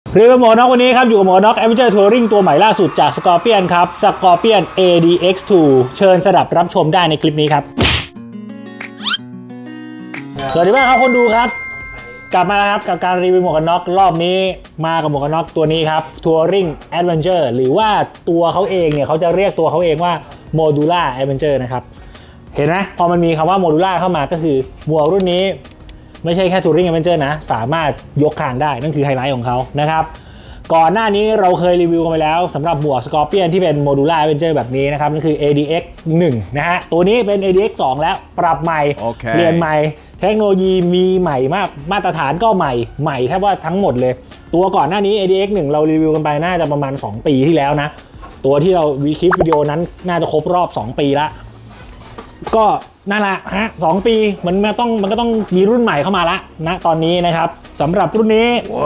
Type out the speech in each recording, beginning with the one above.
รีวิวหมวกน็อกวันนี้ครับอยู่กับหมวกน็อก Adventure Touring ตัวใหม่ล่าสุดจาก Scorpion ครับ Scorpion ADX2 เชิญสดับรับชมได้ในคลิปนี้ครับสวัสดีครับคนดูครับกลับมาแล้วครับกับการรีวิวหมวกกันน็อกรอบนี้มากับหมวกกันน็อกตัวนี้ครับ Touring Adventure หรือว่าตัวเขาเองเนี่ยเขาจะเรียกตัวเขาเองว่า Modular Adventure นะครับเห็นไหมพอมันมีคำว่า Modular เข้ามาก็คือหมวกรุ่นนี้ไม่ใช่แค่ Touring Adventure นะสามารถยกคางได้นั่นคือไฮไลท์ของเขานะครับก่อนหน้านี้เราเคยรีวิวกันไปแล้วสำหรับหมวก Scorpion ที่เป็น Modular Adventure แบบนี้นะครับนั่นคือ ADX 1นะฮะตัวนี้เป็น ADX 2แล้วปรับใหม่ เปลี่ยนใหม่เทคโนโลยีมีใหม่มากมาตรฐานก็ใหม่แทบว่าทั้งหมดเลยตัวก่อนหน้านี้ ADX 1เรารีวิวกันไปน่าจะประมาณ2ปีที่แล้วนะตัวที่เราคลิปวิดีโอนั้นน่าจะครบรอบ2ปีละก็นั่นแหละฮะ2ปีมันก็ต้องมีรุ่นใหม่เข้ามาละนะตอนนี้นะครับสำหรับรุ่นนี้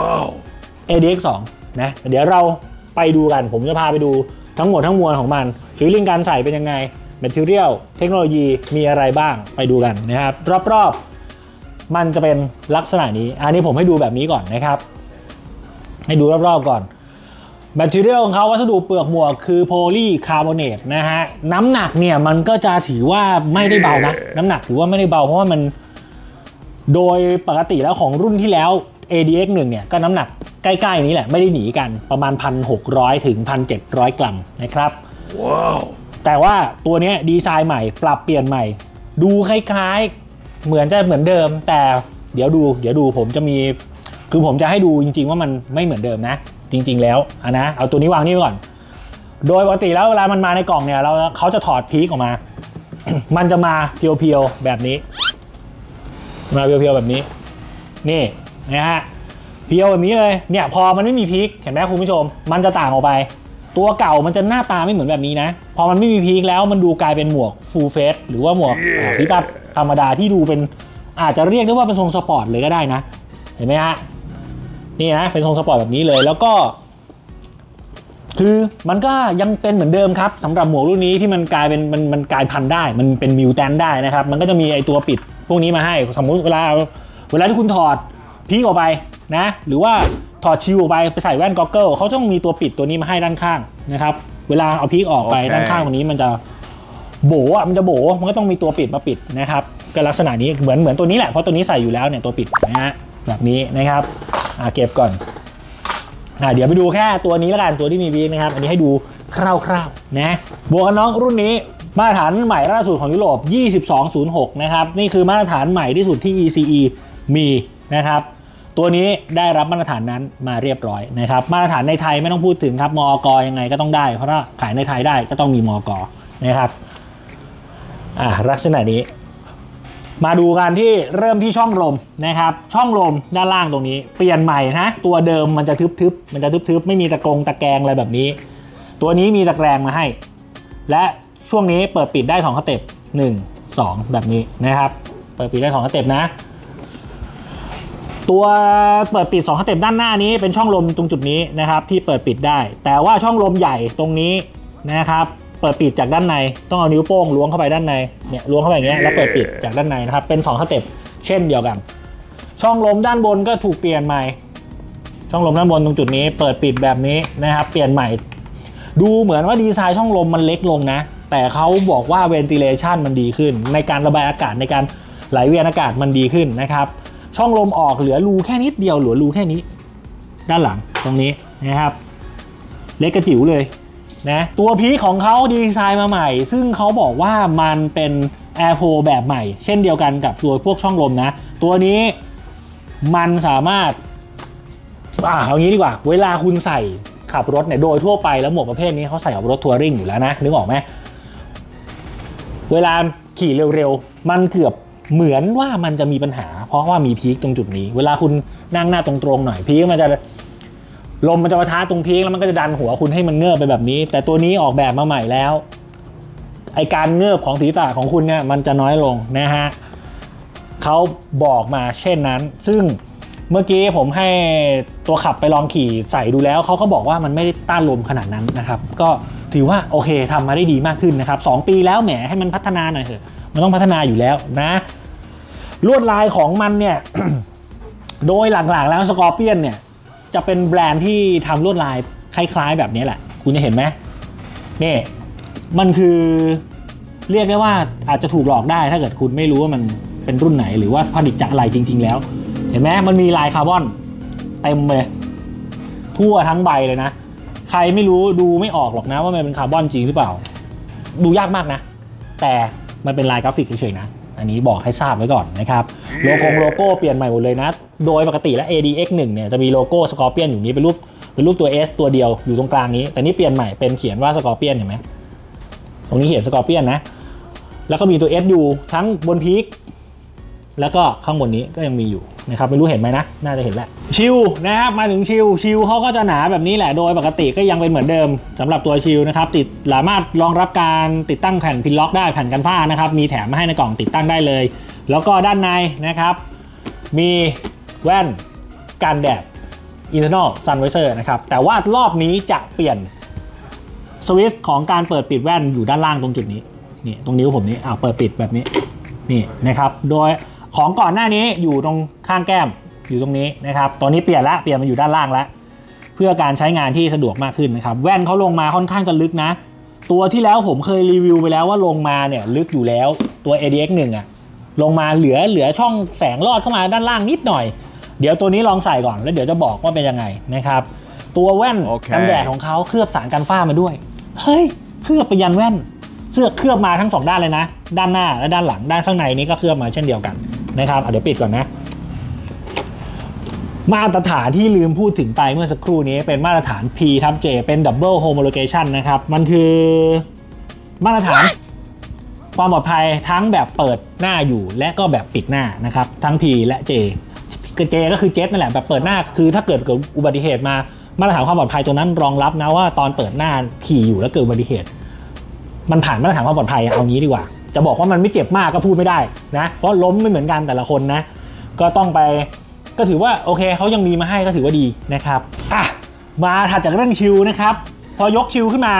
ADX 2นะเดี๋ยวเราไปดูกันผมจะพาไปดูทั้งหมดทั้งมวลของมันฟีลลิ่งการใส่เป็นยังไง Material เทคโนโลยีมีอะไรบ้างไปดูกันนะครับรอบๆมันจะเป็นลักษณะนี้อันนี้ผมให้ดูแบบนี้ก่อนนะครับให้ดูรอบๆก่อน Material ของเขาวัสดุเปลือกหมวกคือโพลีคาร์บอเนตนะฮะน้ำหนักเนี่ยมันก็จะถือว่าไม่ได้เบานะน้ำหนักถือว่าไม่ได้เบาเพราะว่ามันโดยปกติแล้วของรุ่นที่แล้ว ADX 1เนี่ยก็น้ำหนักใกล้ๆนี้แหละไม่ได้หนีกันประมาณ 1,600 ถึง 1,700 กรัมนะครับว้าวแต่ว่าตัวนี้ดีไซน์ใหม่ปรับเปลี่ยนใหม่ดูคล้ายๆเหมือนเดิมแต่เดี๋ยวดูผมจะมีคือผมจะให้ดูจริงๆว่ามันไม่เหมือนเดิมนะจริงๆแล้วนะเอาตัวนี้วางนี่ไว้ก่อนโดยปกติแล้วเวลามันมาในกล่องเนี่ยเขาจะถอดพีคออกมา มันจะมาเพียวๆแบบนี้มาเพียวๆแบบนี้นี่นะฮะเพียวแบบนี้เลยเนี่ยพอมันไม่มีพีคเห็นไหมคุณผู้ชมมันจะต่างออกไปตัวเก่ามันจะหน้าตาไม่เหมือนแบบนี้นะพอมันไม่มีพีคแล้วมันดูกลายเป็นหมวกฟูลเฟสหรือว่าหมวกฟีตัสธรรมดาที่ดูเป็นอาจจะเรียกได้ว่าเป็นทรงสปอร์ตเลยก็ได้นะเห็นไหมฮะนี่นะเป็นทรงสปอร์ตแบบนี้เลยแล้วก็คือมันก็ยังเป็นเหมือนเดิมครับสำหรับหมวกรุ่นนี้ที่มันกลายเป็นมันกลายพันธุ์ได้มันเป็นมิวแทนได้นะครับมันก็จะมีไอตัวปิดพวกนี้มาให้สมมุติเวลาที่คุณถอดพีคออกไปนะหรือว่าถอดชิลออกไปใส่แว่นก็อกเกิลเขาต้องมีตัวปิดตัวนี้มาให้ด้านข้างนะครับเวลาเอาพีคออกไปด้านข้างตรงนี้มันจะโบ๋มันจะโบ๋มันก็ต้องมีตัวปิดมาปิดนะครับก็ลักษณะนี้เหมือนตัวนี้แหละเพราะตัวนี้ใส่อยู่แล้วเนี่ยตัวปิดนะฮะแบบนี้นะครับเก็บก่อนเดี๋ยวไปดูแค่ตัวนี้แล้วกันตัวที่มีพีคนะครับอันนี้ให้ดูคร่าวๆนะหมวกกันน็อกรุ่นนี้มาตรฐานใหม่ล่าสุดของยุโรป2206นะครับนี่คือมาตรฐานใหม่ที่สุดที่ ECE มีนะครับตัวนี้ได้รับมาตรฐานนั้นมาเรียบร้อยนะครับมาตรฐานในไทยไม่ต้องพูดถึงครับมอกยังไงก็ต้องได้เพราะว่าขายในไทยได้ก็ต้องมีมอกนะครับลักษณะนี้มาดูกันที่เริ่มที่ช่องลมนะครับช่องลมด้านล่างตรงนี้เปลี่ยนใหม่นะตัวเดิมมันจะทึบไม่มีตะแกรงอะไรแบบนี้ตัวนี้มีตะแกรงมาให้และช่วงนี้เปิดปิดได้2สเต็ป1 2แบบนี้นะครับเปิดปิดได้2สเต็ปนะตัวเปิดปิด2สเต็ปด้านหน้านี้เป็นช่องลมตรงจุดนี้นะครับที่เปิดปิดได้แต่ว่าช่องลมใหญ่ตรงนี้นะครับเปิดปิดจากด้านในต้องเอานิ้วโป้งล้วงเข้าไปด้านในเนี่ยล้วงเข้าไปอย่างเงี้ยแล้วเปิดปิดจากด้านในนะครับเป็น2สเต็ปเช่นเดียวกันช่องลมด้านบนก็ถูกเปลี่ยนใหม่ช่องลมด้านบนตรงจุดนี้เปิดปิดแบบนี้นะครับเปลี่ยนใหม่ดูเหมือนว่าดีไซน์ช่องลมมันเล็กลงนะแต่เขาบอกว่าเวนติเลชันมันดีขึ้นในการระบายอากาศในการไหลเวียนอากาศมันดีขึ้นนะครับช่องลมออกเหลือรูแค่นิดเดียวเหลือรูแค่นี้ด้านหลังตรงนี้นะครับเล็กกระจิ๋วเลยนะตัวพีคของเขาดีไซน์มาใหม่ซึ่งเขาบอกว่ามันเป็น Air Flow แบบใหม่เช่นเดียวกันกับตัวพวกช่องลมนะตัวนี้มันสามารถเอางี้ดีกว่าเวลาคุณใส่ขับรถเนี่ยโดยทั่วไปแล้วหมวกประเภทนี้เขาใส่กับรถทัวริงอยู่แล้วนะนึกออกไหมเวลาขี่เร็วๆมันเกือบเหมือนว่ามันจะมีปัญหาเพราะว่ามีพีคตรงจุดนี้เวลาคุณนั่งหน้าตรงๆหน่อยพีคมันจะลมมันจะปะทะตรงพีคแล้วมันก็จะดันหัวคุณให้มันเงือบไปแบบนี้แต่ตัวนี้ออกแบบมาใหม่แล้วไอการเงือบของศีรษะของคุณเนี่ยมันจะน้อยลงนะฮะเขาบอกมาเช่นนั้นซึ่งเมื่อกี้ผมให้ตัวขับไปลองขี่ใส่ดูแล้วเขาก็บอกว่ามันไม่ได้ต้านลมขนาดนั้นนะครับก็ถือว่าโอเคทำมาได้ดีมากขึ้นนะครับ2ปีแล้วแหมให้มันพัฒนาหน่อยเถอะมันต้องพัฒนาอยู่แล้วนะลวดลายของมันเนี่ย โดยหลักๆแล้วสกอร์เปียนเนี่ยจะเป็นแบรนด์ที่ทำลวดลายคล้ายๆแบบนี้แหละคุณจะเห็นไหมนี่มันคือเรียกได้ว่าอาจจะถูกหลอกได้ถ้าเกิดคุณไม่รู้ว่ามันเป็นรุ่นไหนหรือว่าผลิตจากอะไรจริงๆแล้วเห็นไหมมันมีลายคาร์บอนเต็มเลยทั่วทั้งใบเลยนะใครไม่รู้ดูไม่ออกหรอกนะว่ามันเป็นคาร์บอนจริงหรือเปล่าดูยากมากนะแต่มันเป็นลายกราฟิกเฉยๆนะอันนี้บอกให้ทราบไว้ก่อนนะครับโลโก้เปลี่ยนใหม่หมดเลยนะโดยปกติแล้ว ADX1 เนี่ยจะมีโลโก้สกอร์เปียนอยู่นี้เป็นรูปตัว S ตัวเดียวอยู่ตรงกลางนี้แต่นี่เปลี่ยนใหม่เป็นเขียนว่าสกอร์เปียนเห็นไหมตรงนี้เขียนสกอร์เปียนนะแล้วก็มีตัว S อยู่ทั้งบนพีคแล้วก็ข้างบนนี้ก็ยังมีอยู่นะครับไม่รู้เห็นไหมนะน่าจะเห็นแหละชิลนะครับมาถึงชิลเขาก็จะหนาแบบนี้แหละโดยปกติก็ยังเป็นเหมือนเดิมสำหรับตัวชิลนะครับสามารถรองรับการติดตั้งแผ่นพินล็อกได้แผ่นกันฝ้านะครับมีแถมมาให้ในกล่องติดตั้งได้เลยแล้วก็ด้านในนะครับมีแว่นกันแดด internal sun visor นะครับแต่ว่ารอบนี้จะเปลี่ยนสวิตช์ของการเปิดปิดแว่นอยู่ด้านล่างตรงจุดนี้นี่ตรงนิ้วผมนี้เปิดปิดแบบนี้นี่นะครับโดยของก่อนหน้านี้อยู่ตรงข้างแก้มอยู่ตรงนี้นะครับตอนนี้เปลี่ยนมาอยู่ด้านล่างแล้วเพื่อการใช้งานที่สะดวกมากขึ้นนะครับแว่นเขาลงมาค่อนข้างจะลึกนะตัวที่แล้วผมเคยรีวิวไปแล้วว่าลงมาเนี่ยลึกอยู่แล้วตัว ADX1 ลงมาเหลือช่องแสงลอดเข้ามาด้านล่างนิดหน่อยเดี๋ยวตัวนี้ลองใส่ก่อนแล้วเดี๋ยวจะบอกว่าเป็นยังไงนะครับตัวแว่นกันแดดของเขาเคลือบสารกันฝ้ามาด้วยเฮ้ยเคลือบไปยันแว่นเสื้อเคลือบมาทั้ง2ด้านเลยนะด้านหน้าและด้านหลังด้านข้างในนี้ก็เคลือบมาเช่นเดียวกันนะครับเดี๋ยวปิดก่อนนะมาตรฐานที่ลืมพูดถึงไปเมื่อสักครู่นี้เป็นมาตรฐาน P/J เป็น Double Homologation นะครับมันคือมาตรฐานความปลอดภัยทั้งแบบเปิดหน้าอยู่และก็แบบปิดหน้านะครับทั้ง P และ J ก็คือ Jet นั่นแหละแบบเปิดหน้าคือถ้าเกิดอุบัติเหตุมาตรฐานความปลอดภัยตัวนั้นรองรับนะว่าตอนเปิดหน้าขี่อยู่แล้วเกิดอุบัติเหตุมันผ่านมาตรฐานความปลอดภัยเอางี้ดีกว่าจะบอกว่ามันไม่เจ็บมากก็พูดไม่ได้นะเพราะล้มไม่เหมือนกันแต่ละคนนะก็ต้องไปก็ถือว่าโอเคเขายังมีมาให้ก็ถือว่าดีนะครับมาถัดจากเรื่องชิลนะครับพอยกชิลขึ้นมา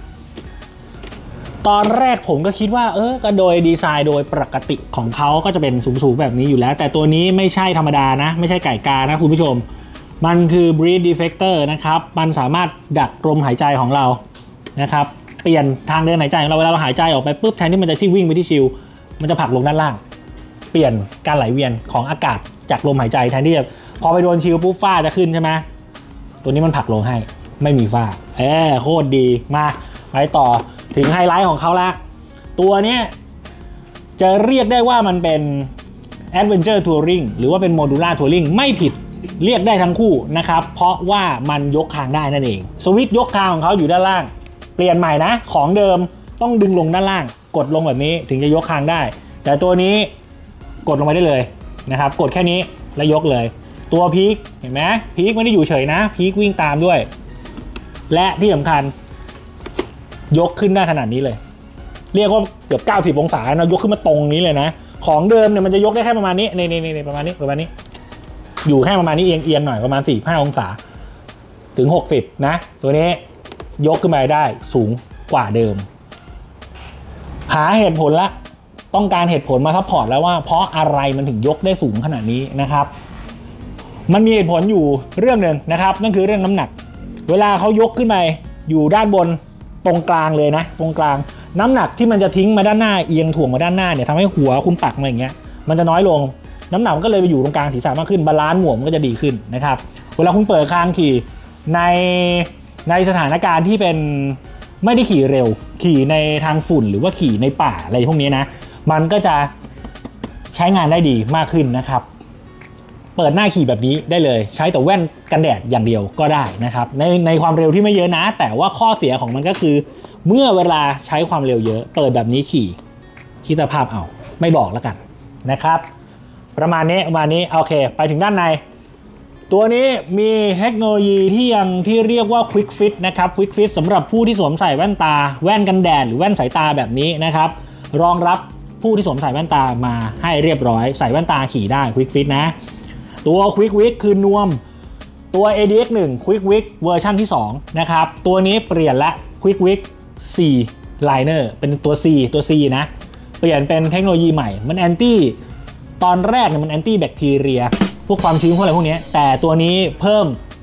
ตอนแรกผมก็คิดว่าก็โดยดีไซน์โดยปกติของเขาก็จะเป็นสูงๆแบบนี้อยู่แล้วแต่ตัวนี้ไม่ใช่ธรรมดานะไม่ใช่ไก่กานะคุณผู้ชมมันคือ breath deflector นะครับมันสามารถดักลมหายใจของเรานะครับเปลี่ยนทางเดินหายใจของเราเวลาเราหายใจออกไปปุ๊บแทนที่มันจะวิ่งไปที่ชิลมันจะผลักลงด้านล่างเปลี่ยนการไหลเวียนของอากาศจากลมหายใจแทนที่จะพอไปโดนชิลปุ๊บฝ้าจะขึ้นใช่ไหมตัวนี้มันผลักลงให้ไม่มีฝ้าโคตรดีมาไปต่อถึงไฮไลท์ของเขาละตัวนี้จะเรียกได้ว่ามันเป็น Adventure Touring หรือว่าเป็น Modular Touring ไม่ผิดเรียกได้ทั้งคู่นะครับเพราะว่ามันยกคางได้นั่นเองสวิตช์ยกคางของเขาอยู่ด้านล่างเปลี่ยนใหม่นะของเดิมต้องดึงลงด้านล่างกดลงแบบนี้ถึงจะยกคางได้แต่ตัวนี้กดลงไปได้เลยนะครับกดแค่นี้แล้วยกเลยตัวพีคเห็นไหมพีคไม่ได้อยู่เฉยนะพีควิ่งตามด้วยและที่สำคัญยกขึ้นได้ขนาดนี้เลยเรียกว่าเกือบ90องศานะยกขึ้นมาตรงนี้เลยนะของเดิมเนี่ยมันจะยกได้แค่ประมาณนี้นี่ประมาณนี้อยู่แค่ประมาณนี้เอียงหน่อยประมาณ4-5องศาถึง60นะตัวนี้ยกขึ้นมาได้สูงกว่าเดิมหาเหตุผลละต้องการเหตุผลมาซัพพอร์ตแล้วว่าเพราะอะไรมันถึงยกได้สูงขนาดนี้นะครับมันมีเหตุผลอยู่เรื่องหนึ่งนะครับนั่นคือเรื่องน้ำหนักเวลาเขายกขึ้นไปอยู่ด้านบนตรงกลางเลยนะตรงกลางน้ำหนักที่มันจะทิ้งมาด้านหน้าเอียงถ่วงมาด้านหน้าเนี่ยทำให้หัวคุณปักมาอย่างเงี้ยมันจะน้อยลงน้ำหนักมันก็เลยไปอยู่ตรงกลางศีรษะมากขึ้นบาลานซ์หมวกมันก็จะดีขึ้นนะครับเวลาคุณเปิดคางขี่ในสถานการณ์ที่เป็นไม่ได้ขี่เร็วขี่ในทางฝุ่นหรือว่าขี่ในป่าอะไรพวกนี้นะมันก็จะใช้งานได้ดีมากขึ้นนะครับเปิดหน้าขี่แบบนี้ได้เลยใช้แต่แว่นกันแดดอย่างเดียวก็ได้นะครับในความเร็วที่ไม่เยอะนะแต่ว่าข้อเสียของมันก็คือเมื่อเวลาใช้ความเร็วเยอะเปิดแบบนี้ขี่คิดสภาพเอาไม่บอกแล้วกันนะครับประมาณนี้โอเคไปถึงด้านในตัวนี้มีเทคโนโลยีที่เรียกว่า Quick Fit นะครับ Quick Fit สำหรับผู้ที่สวมใส่แว่นตาแว่นกันแดดหรือแว่นสายตาแบบนี้นะครับรองรับผู้ที่สวมใส่แว่นตามาให้เรียบร้อยใส่แว่นตาขี่ได้ Quick Fit นะตัว Quick Fit คือนวมตัว ADX1 Quick Fit เวอร์ชันที่2นะครับตัวนี้เปลี่ยนละ Quick Fit C Liner เป็นตัว C นะเปลี่ยนเป็นเทคโนโลยีใหม่มันแอนตี้ตอนแรกเนี่ยมันแอนตี้แบคทีเรียพวกความชื้นพวกอะไรพวกนี้แต่ตัวนี้เพิ่ม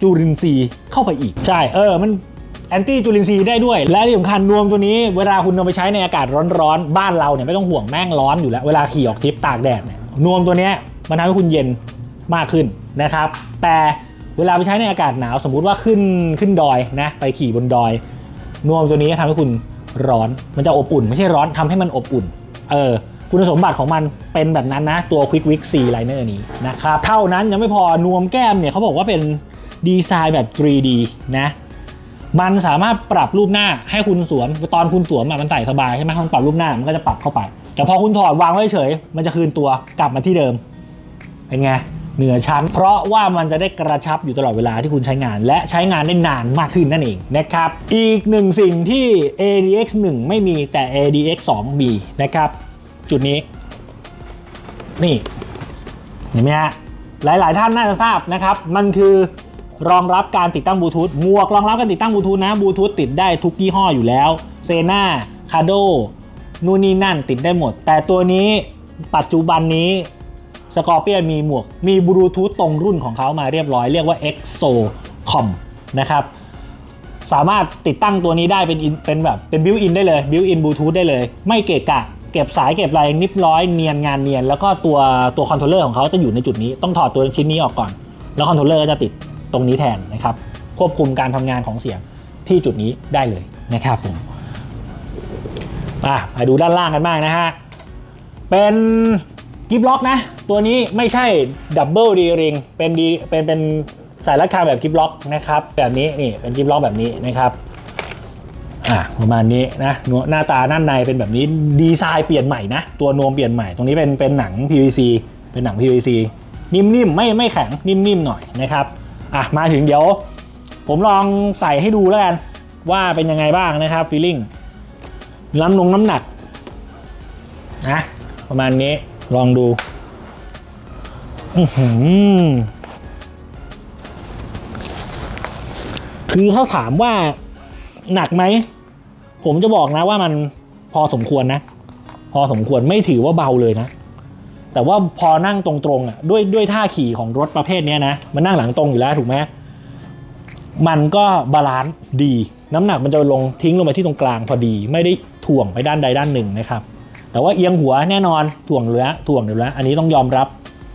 จุลินทรีย์เข้าไปอีกใช่มันแอนตี้จุลินทรีย์ได้ด้วยและที่สำคัญนวมตัวนี้เวลาคุณเอาไปใช้ในอากาศร้อนๆบ้านเราเนี่ยไม่ต้องห่วงแม่งร้อนอยู่แล้วเวลาขี่ออกทริปตากแดดเนี่ยนวมตัวนี้มันทำให้คุณเย็นมากขึ้นนะครับแต่เวลาไปใช้ในอากาศหนาวสมมุติว่าขึ้นดอยนะไปขี่บนดอยนวมตัวนี้ทำให้คุณร้อนมันจะอบอุ่นไม่ใช่ร้อนทำให้มันอบอุ่นคุณสมบัติของมันเป็นแบบนั้นนะตัว Quick Wicks C Liner นี้นะครับเท่านั้นยังไม่พอนวมแก้มเนี่ยเขาบอกว่าเป็นดีไซน์แบบ 3D นะมันสามารถปรับรูปหน้าให้คุณสวมตอนคุณสวมมันใส่สบายใช่ไหมมันปรับรูปหน้ามันก็จะปรับเข้าไปแต่พอคุณถอดวางไว้เฉยมันจะคืนตัวกลับมาที่เดิมเป็นไงเหนือชั้นเพราะว่ามันจะได้กระชับอยู่ตลอดเวลาที่คุณใช้งานและใช้งานได้นานมากขึ้นนั่นเองนะครับอีกหนึ่งสิ่งที่ ADX 1ไม่มีแต่ ADX 2มีนะครับจุดนี้นี่เห็นไหมฮะหลายๆท่านน่าจะทราบนะครับมันคือรองรับการติดตั้งบลูทูธหมวกรองรับการติดตั้งบลูทูธนะบลูทูธติดได้ทุกยี่ห้ออยู่แล้วเซน่าคาโดนู่นนี่นั่นติดได้หมดแต่ตัวนี้ปัจจุบันนี้สกอร์เปียนมีหมวกมีบลูทูธตรงรุ่นของเขามาเรียบร้อยเรียกว่า EXOCOM นะครับสามารถติดตั้งตัวนี้ได้เป็นแบบเป็นบิวอินได้เลยบิวอินบลูทูธได้เลยไม่เกะกะเก็บสายเก็บอะไรนิบร้อยเนียนงานเนียนแล้วก็ตัวคอนโทรลเลอร์ของเขาจะอยู่ในจุดนี้ต้องถอดตัวชิ้นนี้ออกก่อนแล้วคอนโทรลเลอร์ก็จะติดตรงนี้แทนนะครับควบคุมการทำงานของเสียงที่จุดนี้ได้เลยนะครับผมไปดูด้านล่างกันบ้างนะฮะเป็นกิฟล็อกนะตัวนี้ไม่ใช่ดับเบิลดีริงเป็นสายรัดคางแบบกิฟล็อกนะครับแบบนี้นี่เป็นกิฟล็อกแบบนี้นะครับประมาณนี้นะหน้าตาด้านในเป็นแบบนี้ดีไซน์เปลี่ยนใหม่นะตัวนวมเปลี่ยนใหม่ตรงนี้เป็นหนัง PVC เป็นหนัง PVC นิ่มๆไม่แข็งนิ่มๆหน่อยนะครับมาถึงเดี๋ยวผมลองใส่ให้ดูแล้วกันว่าเป็นยังไงบ้างนะครับฟีลลิ่งน้ำหนักนะประมาณนี้ลองดูคือเขาถามว่าหนักไหมผมจะบอกนะว่ามันพอสมควรนะพอสมควรไม่ถือว่าเบาเลยนะแต่ว่าพอนั่งตรงๆด้วยท่าขี่ของรถประเภทนี้นะมันนั่งหลังตรงอยู่แล้วถูกไหมมันก็บาลานซ์ดีน้ำหนักมันจะลงทิ้งลงไปที่ตรงกลางพอดีไม่ได้ถ่วงไปด้านใดด้านหนึ่งนะครับแต่ว่าเอียงหัวแน่นอนถ่วงอยู่แล้วอันนี้ต้องยอมรับ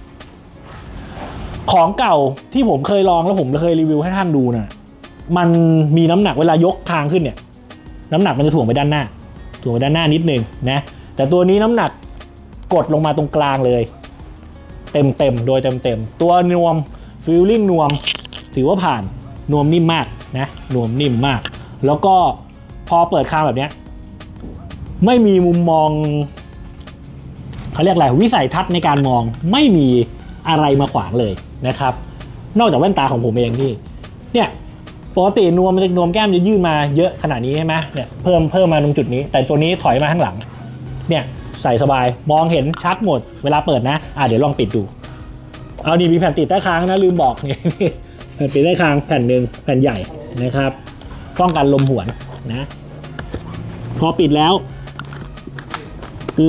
ของเก่าที่ผมเคยลองแล้วผมเคยรีวิวให้ท่านดูนะมันมีน้ำหนักเวลายกคางขึ้นเนี่ยน้ำหนักมันจะถ่วงไปด้านหน้านิดนึงนะแต่ตัวนี้น้ำหนักกดลงมาตรงกลางเลยเต็มโดยเต็มตัวนวมฟีลลิ่งนวมถือว่าผ่านนวมนิ่มมากนะนวมนิ่มมากแล้วก็พอเปิดคางแบบนี้ไม่มีมุมมองเขาเรียกอะไรวิสัยทัศน์ในการมองไม่มีอะไรมาขวางเลยนะครับนอกจากแว่นตาของผมเองที่เนี่ยปกตินวมแก้มจะยื่นมาเยอะขนาดนี้ใช่ไหมเนี่ยเพิ่มมาตรงจุดนี้แต่ตัวนี้ถอยมาข้างหลังเนี่ยใส่สบายมองเห็นชัดหมดเวลาเปิดนะเดี๋ยวลองปิดดูเอานี่มีแผ่นติดใต้คางนะลืมบอกนี่แผ่นติดใต้คางแผ่นหนึ่งแผ่นใหญ่นะครับป้องกันลมหวนนะพอปิดแล้วคือ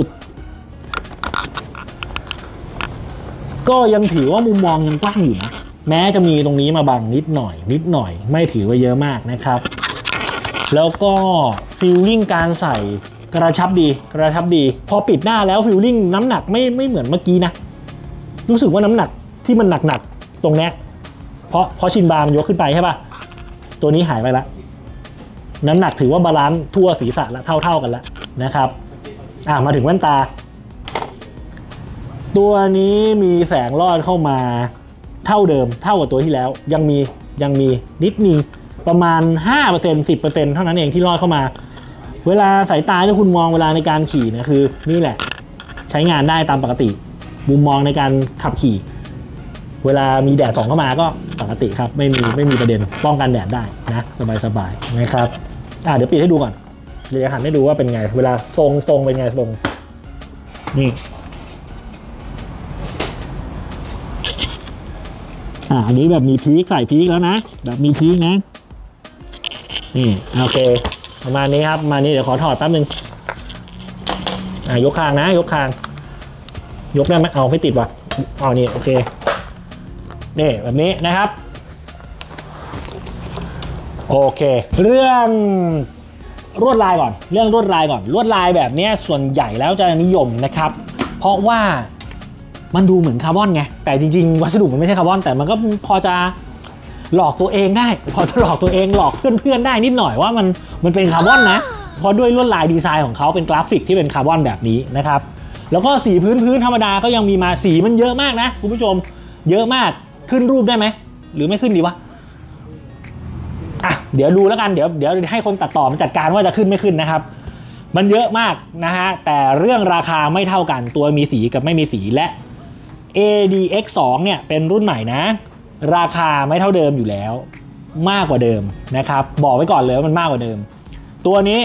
ก็ยังถือว่ามุมมองยังกว้างอยู่นะแม้จะมีตรงนี้มาบังนิดหน่อยไม่ถือว่าเยอะมากนะครับแล้วก็ฟีลลิ่งการใส่กระชับดีพอปิดหน้าแล้วฟีลลิ่งน้ำหนักไม่เหมือนเมื่อกี้นะรู้สึกว่าน้ำหนักที่มันหนักตรงนี้เพราะชินบาร์มันยกขึ้นไปใช่ป่ะตัวนี้หายไปแล้วน้ำหนักถือว่าบาลานซ์ทั่วศีรษะละเท่ากันแล้วนะครับมาถึงแว่นตาตัวนี้มีแสงลอดเข้ามาเท่าเดิมเท่ากับตัวที่แล้วยังมีนิดนึงประมาณ 5% 10% เท่านั้นเองที่ลอดเข้ามาเวลาสายตาที่คุณมองเวลาในการขี่นะคือนี่แหละใช้งานได้ตามปกติมุมมองในการขับขี่เวลามีแดดส่องเข้ามาก็ปกติครับไม่มีประเด็นป้องกันแดดได้นะสบายนะครับเดี๋ยวปิดให้ดูก่อนเดี๋ยวหันให้ดูว่าเป็นไงเวลาทรงเป็นไงทรงนี่อันนี้แบบมีพีคใส่พีคแล้วนะแบบมีพีคนะนี่โอเคประมาณนี้ครับมานี้เดี๋ยวขอถอดแป๊บนึงยกคางนะยกคางยกได้ไหมเอาไม่ติดว่ะนี่โอเคนี่แบบนี้นะครับโอเคเรื่องลวดลายก่อนลวดลายแบบนี้ส่วนใหญ่แล้วจะนิยมนะครับเพราะว่ามันดูเหมือนคาร์บอนไงแต่จริงๆวัสดุมันไม่ใช่คาร์บอนแต่มันก็พอจะหลอกตัวเองได้พอจะหลอกตัวเองหลอกเพื่อนๆได้นิดหน่อยว่ามันเป็นคาร์บอนนะเพราะด้วยลวดลายดีไซน์ของเขาเป็นกราฟิกที่เป็นคาร์บอนแบบนี้นะครับแล้วก็สีพื้นธรรมดาก็ยังมีมาสีมันเยอะมากนะคุณผู้ชมเยอะมากขึ้นรูปได้ไหมหรือไม่ขึ้นดีวะอ่ะเดี๋ยวดูแล้วกันเดี๋ยวให้คนตัดต่อมันจัดการว่าจะขึ้นไม่ขึ้นนะครับมันเยอะมากนะฮะแต่เรื่องราคาไม่เท่ากันตัวมีสีกับไม่มีสีและ ADX2 เนี่ยเป็นรุ่นใหม่นะราคาไม่เท่าเดิมอยู่แล้วมากกว่าเดิมนะครับบอกไว้ก่อนเลยว่ามันมากกว่าเดิมตัวนี้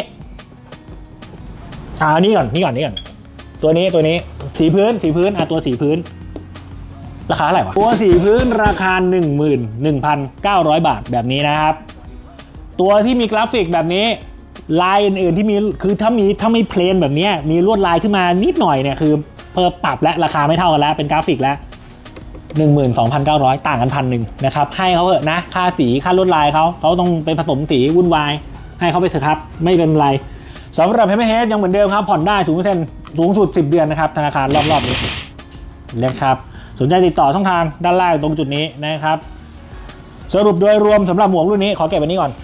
นี่ก่อนตัวนี้สีพื้นตัวสีพื้นราคาเท่าไหร่วะตัวสีพื้นราคา 11,900 บาทแบบนี้นะครับตัวที่มีกราฟิกแบบนี้ลายอื่นๆที่มีคือถ้าไม่เพลนแบบนี้มีลวดลายขึ้นมานิดหน่อยเนี่ยคือเพิ่มปรับและราคาไม่เท่ากันแล้วเป็นกราฟิกแล้ว 12,900 ต่างกัน1,000นะครับให้เขาเถอะนะค่าสีค่าลวดลายเขาต้องไปผสมสีวุ่นวายให้เขาไปเถอะครับไม่เป็นไรสำหรับ HMH ยังเหมือนเดิมครับผ่อนได้ 0% สูงสุด10 เดือนนะครับธนาคารรอบๆนี้นะครับสนใจติดต่อช่องทางด้านล่างตรงจุดนี้นะครับสรุปโดยรวมสำหรับหมวกรุ่นนี้ขอเก็บไว้นี้ก่อน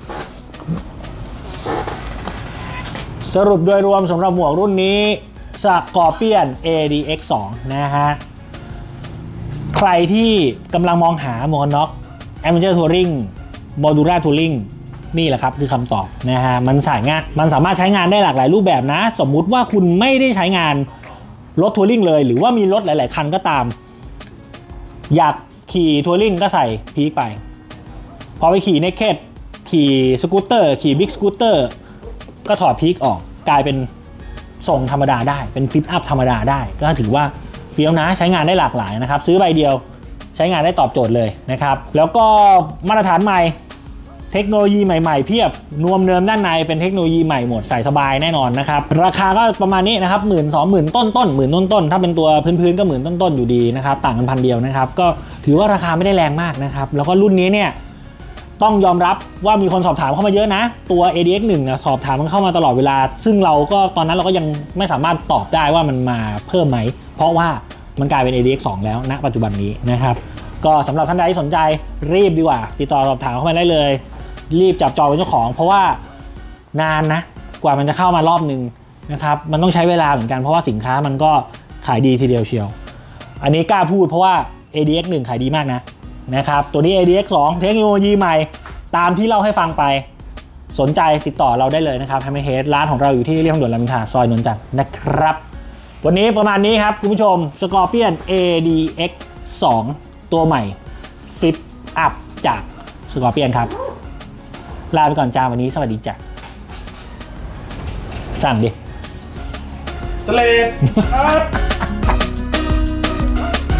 สรุปโดยรวมสำหรับหมวกรุ่นนี้ Scorpion ADX2 นะฮะใครที่กำลังมองหาหมวกกันน็อก Adventure Touring Modular Touring นี่แหละครับคือคำตอบนะฮะมันสามารถใช้งานได้หลากหลายรูปแบบนะสมมุติว่าคุณไม่ได้ใช้งานรถทัวริงเลยหรือว่ามีรถหลายๆคันก็ตามอยากขี่ทัวริงก็ใส่พีคไปพอไปขี่เนคเก็ตขี่สกูตเตอร์ขี่บิ๊กสกูตเตอร์ก็ถอดพีคออกกลายเป็นทรงธรรมดาได้เป็นฟิตอัพธรรมดาได้ก็ถือว่าเฟี้ยวนะใช้งานได้หลากหลายนะครับซื้อใบเดียวใช้งานได้ตอบโจทย์เลยนะครับแล้วก็มาตรฐานใหม่เทคโนโลยีใหม่ๆเพียบนวมเนิมด้านในเป็นเทคโนโลยีใหม่หมดใส่สบายแน่นอนนะครับราคาก็ประมาณนี้นะครับ10,000 ต้นถ้าเป็นตัวพื้นๆก็10,000 ต้นอยู่ดีนะครับต่างกัน1,000 เดียวนะครับก็ถือว่าราคาไม่ได้แรงมากนะครับแล้วก็รุ่นนี้เนี่ยต้องยอมรับว่ามีคนสอบถามเข้ามาเยอะนะตัว ADX1 นะสอบถามมันเข้ามาตลอดเวลาซึ่งเราก็ตอนนั้นเราก็ยังไม่สามารถตอบได้ว่ามันมาเพิ่มไหมเพราะว่ามันกลายเป็น ADX2 แล้วณปัจจุบันนี้นะครับก็สำหรับท่านใดที่สนใจรีบดีกว่าติดต่อสอบถามเข้ามาได้เลยรีบจับจองเป็นเจ้าของเพราะว่านานนะกว่ามันจะเข้ามารอบนึงนะครับมันต้องใช้เวลาเหมือนกันเพราะว่าสินค้ามันก็ขายดีทีเดียวเชียวอันนี้กล้าพูดเพราะว่า ADX1 ขายดีมากนะครับตัวนี้ ADX2 เทคโนโลยีใหม่ตามที่เล่าให้ฟังไปสนใจติดต่อเราได้เลยนะครับ HMH ร้านของเราอยู่ที่เรียบด่วนรามอินทราซอยนนจันทร์นะครับวันนี้ประมาณนี้ครับคุณผู้ชม Scorpion ADX2 ตัวใหม่ Fit Up จาก Scorpion ครับลาไปก่อนจ้าวันนี้สวัสดีจ้ะสั่งดิสเลดครับ